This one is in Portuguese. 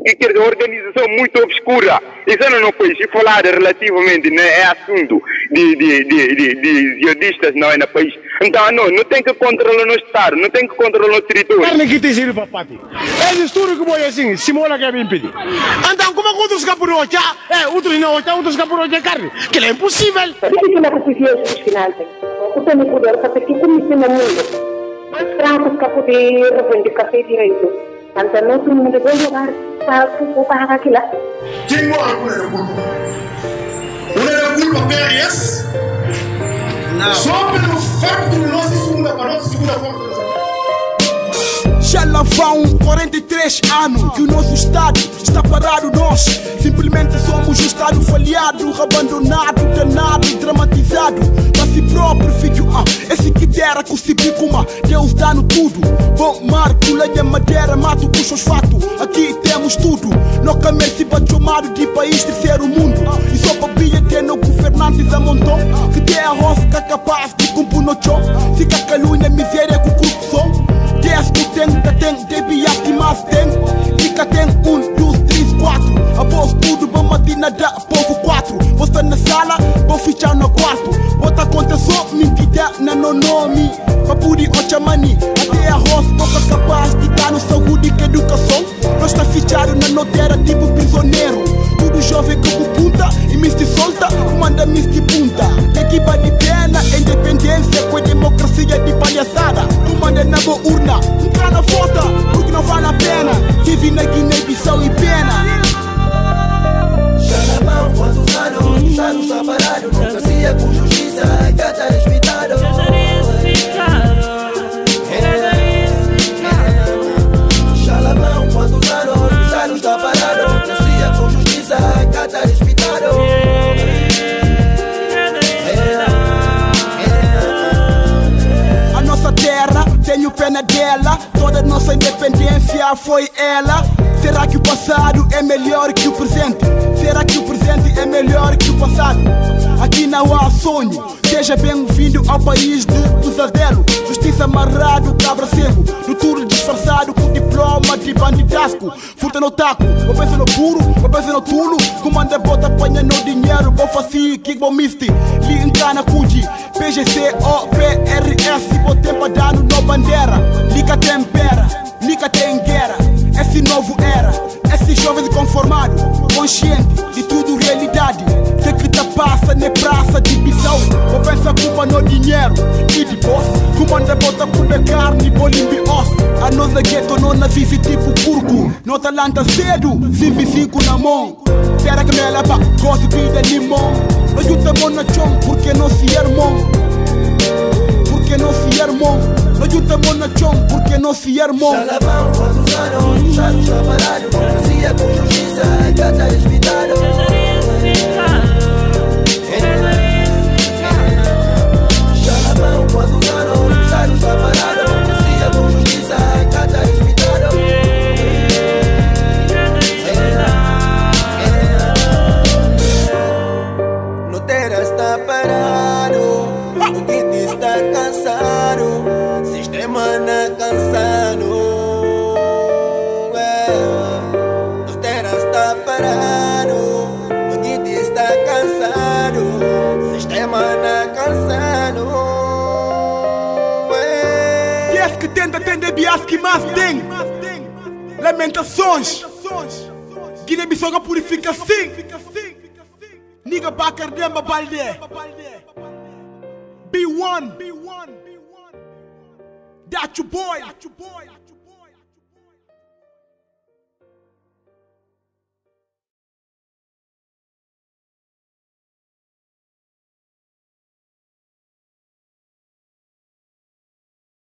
que é organização muito obscura. Isso não foi falar relativamente, né, é assunto de jihadistas não é no país. Então não tem que controlar no Estado, não tem que controlar o território. Carne que te sirve para pati. É estudo que vou assim, simula que é impedir. Então como outros capurocha, outros não, outros capurocha carne, que é impossível. Isso que na constituição final tem. O que me poder fazer que comissão no mundo. Mas francos que poder reivindicar direito. Então não todo mundo vai jogar para aquilo. Quem mora com ele culpa? O culpa PRS? Não. Só pelo facto de nós segunda força. Já lá vão 43 anos que o nosso Estado está parado. Nós simplesmente somos um Estado falhado, abandonado, danado, dramatizado. Para si próprio filho, esse que dera com si bicuma, Deus dá-no tudo. Bom marco, lenha madeira, mato, puxa os fatos. Aqui temos tudo. No comércio chamado de país terceiro mundo. E só para bilha tem no governante da montão. Que tem a rosca capaz de cumprir no chão. Fica calúnia, miséria com corrupção. Tem bias que mais tem. Fica tem 1, 2, 3, 4. Após tudo, vamos matina da povo 4. Você na sala, vou fichar no quarto. Bota conta só, mentira na no nome. Papuri o chamani, até arroz, boca capaz de dar no saúde e educação. Nós está fichado na noteira tipo prisioneiro. Tudo jovem como punta e me se solta, manda me se punta. Equipa de pena, independência com a democracia de palhaçada. Tu manda na boa urna, nunca na vota, porque não vale a pena. Vive na Guiné-Bissau e pena. Já na mão, quantos anos, o Estado está parado. Democracia com justiça, já está respeitado. Já na mão, quantos anos, o Estado está parado. Democracia com justiça, já está respeitado. A nossa terra, tenho pena dela. Toda nossa independência foi ela. Será que o passado é melhor que o presente? Será que o presente é melhor que o passado? Aqui não há sonho. Seja bem-vindo ao país de pesadelo. Justiça amarrado, cabra cego. No turno disfarçado com diploma de bandidasco. Furta no taco, vou pensar no puro, vou pensar no tulo. Comanda bota, apanha no dinheiro. Vou fazer kick, vou misti. Li engana cuji. PGC, OPRS. Vou tempo dano no bandeira. Liga tempera, liga tem guerra. Esse novo era, esse jovem conformado, consciente de tudo realidade. Sei que tá passa na praça de Bissau. Vou pensar culpa no dinheiro e de boss. Comanda bota comer carne, bolimbi osso. A nossa gueto não vive tipo porco. Não talanta cedo, vive 5 na mão. Terra que me leva, gosto de limão. Não juntamos na chão, porque não se irmão. Porque não se irmão. Não juntamos na chão, porque não se irmão. Já lá vão quantos anos, o Estado está parado. Democracia com justiça, já está respeitado. Já lá vão quantos anos, o Estado está parado. Democracia com justiça, já está respeitado. Noteira está parado, o Guite está cansado, sistema na cansado. Noteira está parado, o Guite está cansado, sistema na cansado. Bias que tenta atender bias que mais tem. Lamentações. Guiné-Bissau purifica sim. Niga Bakar Demba Balde. B1. That your boy.